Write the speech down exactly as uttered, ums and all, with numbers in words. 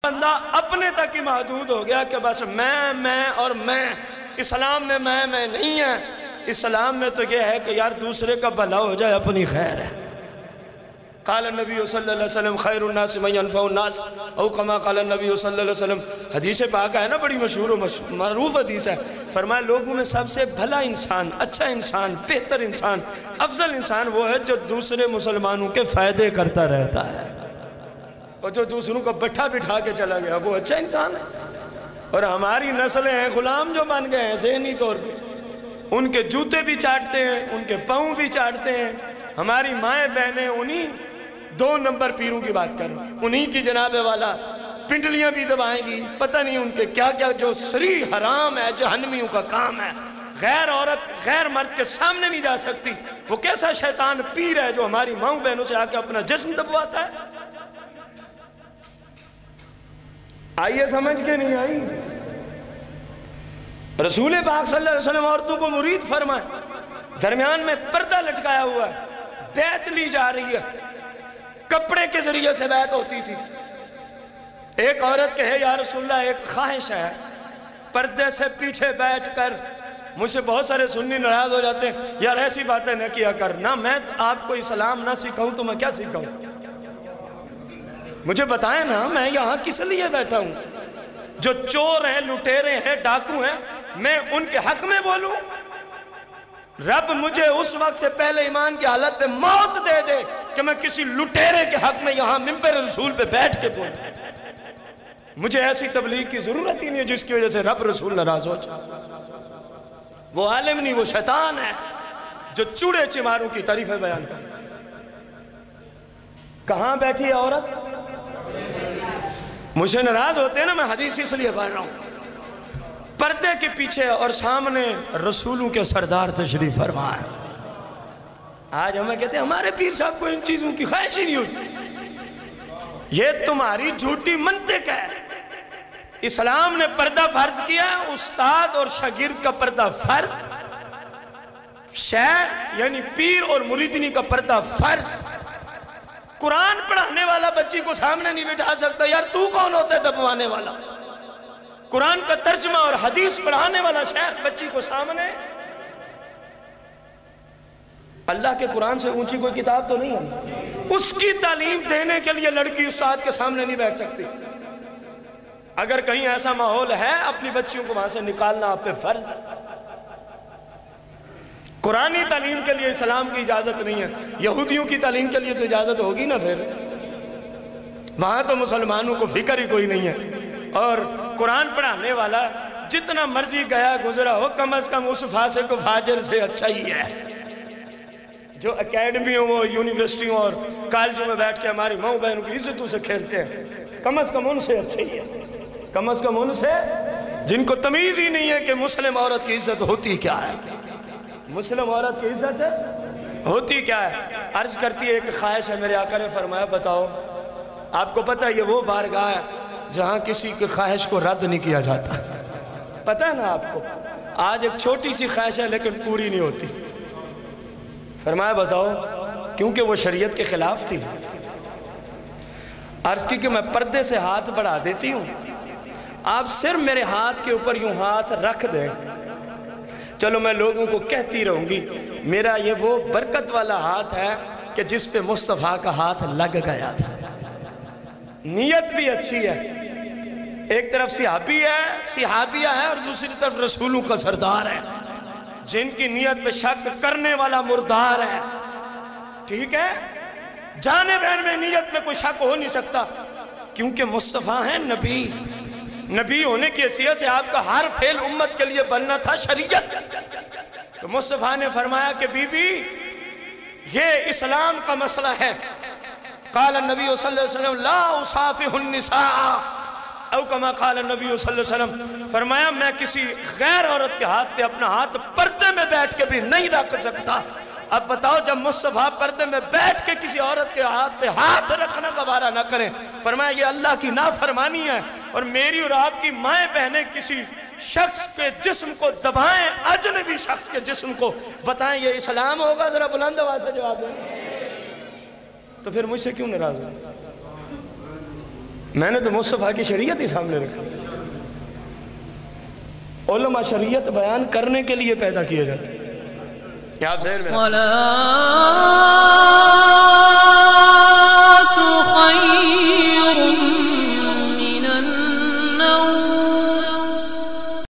بندہ اپنے تک ہی محدود ہو گیا کہ بس میں میں اور میں. اسلام میں میں میں نہیں ہے. اسلام میں تو یہ ہے کہ یار دوسرے کا بھلا ہو جائے اپنی خیر ہے. قال النبی صلی اللہ علیہ وسلم خیر الناس من ينفع الناس او کما قال النبی صلی اللہ علیہ وسلم. حدیث پاک ہے نا, بڑی مشہور و معروف حدیث ہے. فرمایا لوگوں میں سب سے بھلا انسان, اچھا انسان, بہتر انسان, افضل انسان وہ ہے جو دوسرے مسلمانوں کے فائدے کرتا رہتا ہے, اور جو دوسروں کو بٹھا بٹھا کے چلا گیا وہ اچھا انسان ہے. اور ہماری نسلیں ہیں غلام جو بن گئے ہیں ذہنی طور پہ, ان کے جوتے بھی چاٹتے ہیں, ان کے پاؤں بھی چاٹتے ہیں. ہماری مائیں بہنیں انہی دو نمبر پیروں کی بات کر رہے ہیں, انہی کی جناب والا پنڈلیاں بھی دبائیں گی. پتہ نہیں ان کے کیا کیا جو سری حرام ہے, جہنمیوں کا کام ہے. غیر عورت غیر مرد کے سامنے نہیں جا سکتی. وہ کیسا شیطان پیر ہے جو ہماری ماؤں بہنوں سے آ کے اپنا جسم دبواتا ہے. آئیے سمجھ کے نہیں آئی. رسول پاک صلی اللہ علیہ وسلم عورتوں کو مرید فرمائے, درمیان میں پردہ لٹکایا ہوا ہے, بیعت لی جا رہی ہے. کپڑے کے ذریعے سے بیعت ہوتی تھی. ایک عورت کہے یا رسول اللہ ایک خواہش ہے, پردے سے پیچھے بیٹھ کر. مجھ سے بہت سارے سنی ناراض ہو جاتے ہیں, یار ایسی باتیں نہ کیا کر. نہ میں آپ کو اسلام نہ سکھاؤں تو میں کیا سکھاؤں؟ مجھے بتائیں نا, میں یہاں کس لیے بیٹھا ہوں؟ جو چور ہیں, لٹیرے ہیں, ڈاکو ہیں, میں ان کے حق میں بولوں؟ رب مجھے اس وقت سے پہلے ایمان کی حالت پہ موت دے دے کہ میں کسی لٹیرے کے حق میں یہاں منبر رسول پہ بیٹھ کے بولوں. مجھے ایسی تبلیغ کی ضرورت ہی نہیں ہے جس کی وجہ سے رب رسول ناراض ہو جائے. وہ عالم نہیں, وہ شیطان ہے جو چوڑے چماروں کی تعریفیں بیان کرتا ہے. کہاں بیٹھی ہے عورت؟ مجھے ناراض ہوتے ہیں نا, میں حدیث اس لیے پڑھ رہا ہوں. پردے کے پیچھے اور سامنے رسولوں کے سردار تشریف فرما ہے. آج ہمیں کہتے ہیں ہمارے پیر صاحب کو ان چیزوں کی خواہش ہی نہیں ہوتی. یہ تمہاری جھوٹی منطق ہے. اسلام نے پردہ فرض کیا, استاد اور شاگرد کا پردہ فرض, شیخ یعنی پیر اور مریدنی کا پردہ فرض. قرآن پڑھانے والا بچی کو سامنے نہیں بٹھا سکتا. یار تو کون ہوتا ہے دبوانے والا؟ قرآن کا ترجمہ اور حدیث پڑھانے والا شیخ بچی کو سامنے. اللہ کے قرآن سے اونچی کوئی کتاب تو نہیں ہے. اس کی تعلیم دینے کے لیے لڑکی استاد کے سامنے نہیں بیٹھ سکتی. اگر کہیں ایسا ماحول ہے اپنی بچیوں کو وہاں سے نکالنا آپ پہ فرض ہے. قرآنی تعلیم کے لیے اسلام کی اجازت نہیں ہے. یہودیوں کی تعلیم کے لیے تو اجازت ہوگی نا. پھر وہاں تو مسلمانوں کو فکر ہی کوئی نہیں ہے. اور قرآن پڑھانے والا جتنا مرضی گیا گزرا ہو, کم از کم اس فاسق و فاجر سے اچھا ہی ہے. جو اکیڈمیوں اور یونیورسٹیوں اور کالجوں میں بیٹھ کے ہماری ماؤں بہنوں کی عزتوں سے کھیلتے ہیں, کم از کم ان سے اچھا ہی ہے. کم از کم ان سے جن کو تمیز ہی نہیں ہے کہ مسلم عورت کی عزت ہوتی کیا ہے. مسلم عورت کی عزت ہوتی کیا ہے؟ عرض کرتی ہے ایک خواہش ہے. میرے آقا نے فرمایا بتاؤ, آپ کو پتہ ہے یہ وہ بارگاہ ہے جہاں کسی کی خواہش کو رد نہیں کیا جاتا. پتہ ہے نا آپ کو. آج ایک چھوٹی سی خواہش ہے لیکن پوری نہیں ہوتی. فرمایا بتاؤ, کیونکہ وہ شریعت کے خلاف تھی. عرض کی کہ میں پردے سے ہاتھ بڑھا دیتی ہوں, آپ صرف میرے ہاتھ کے اوپر یوں ہاتھ رکھ دیں, چلو میں لوگوں کو کہتی رہوں گی میرا یہ وہ برکت والا ہاتھ ہے کہ جس پہ مصطفیٰ کا ہاتھ لگ گیا تھا. نیت بھی اچھی ہے. ایک طرف صحابی ہے, صحابیہ ہے, اور دوسری طرف رسولوں کا سردار ہے جن کی نیت پہ شک کرنے والا مردار ہے. ٹھیک ہے, جانے بہن میں نیت میں کوئی شک ہو نہیں سکتا کیونکہ مصطفیٰ ہیں نبی. نبی ہونے کی حیثیت سے آپ کا ہر فعل امت کے لیے بننا تھا شریعت. تو مصطفیٰ نے فرمایا کہ بی بی یہ اسلام کا مسئلہ ہے. قال النبی صلی اللہ علیہ وسلم لا اصافح النساء او کما قال النبی صلی اللہ علیہ وسلم. فرمایا میں کسی غیر عورت کے ہاتھ پہ اپنا ہاتھ پردے میں بیٹھ کے بھی نہیں رکھ سکتا. اب بتاؤ جب مصطفیٰ پردے میں بیٹھ کے کسی عورت کے ہاتھ پہ ہاتھ رکھنا گوارا نہ کریں, فرمایا یہ اللہ کی نافرمانی ہے. اور میری اور آپ کی مائیں بہنیں کسی شخص کے جسم کو دبائیں, اجنبی شخص کے جسم کو, بتائیں یہ اسلام ہوگا؟ ذرا بلند آواز سے جواب دیں. تو پھر مجھ سے کیوں ناراض ہو؟ میں نے تو مصطفیٰ کی شریعت ہی سامنے رکھا. علماء شریعت بیان کرنے کے لیے پیدا کیے جاتے ہیں. آپ ذہن میں